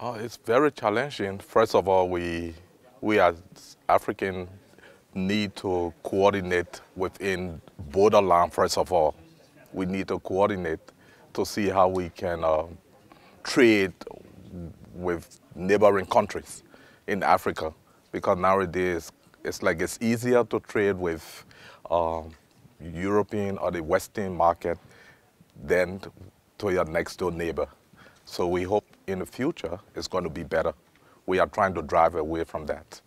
It's very challenging. First of all, we as African need to coordinate within borderland. First of all, we need to coordinate to see how we can trade with neighboring countries in Africa, because nowadays it's easier to trade with European or the Western market than to your next door neighbor. So we hope in the future it's going to be better. We are trying to drive away from that.